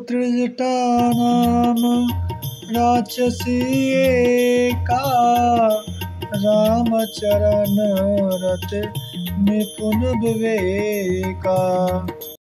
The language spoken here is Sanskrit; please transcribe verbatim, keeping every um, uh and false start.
त्रिजटा नाम राक्षसी एका, रामचरण रत निपुण विवेका।